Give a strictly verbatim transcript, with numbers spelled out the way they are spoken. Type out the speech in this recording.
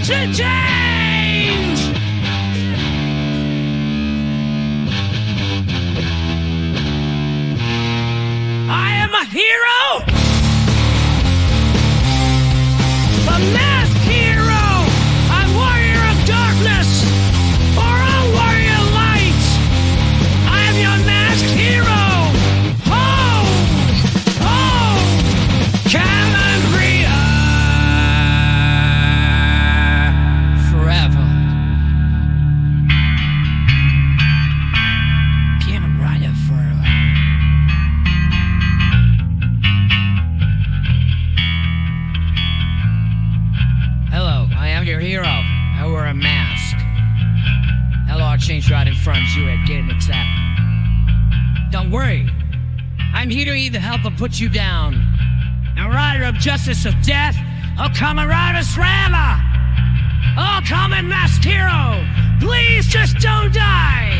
to change. I am a hero. A masked hero. A warrior of darkness. Or a warrior of light. I am your masked hero. Ho! Ho! Calabria. Forever. Can't ride it forever. Hello, I am your hero. I wear a mask. Hello, I'll change right in front of you at getting exact. Don't worry. I'm here to either help or put you down. A rider of justice of death, or common rider forever. Oh, common masked hero, please just don't die.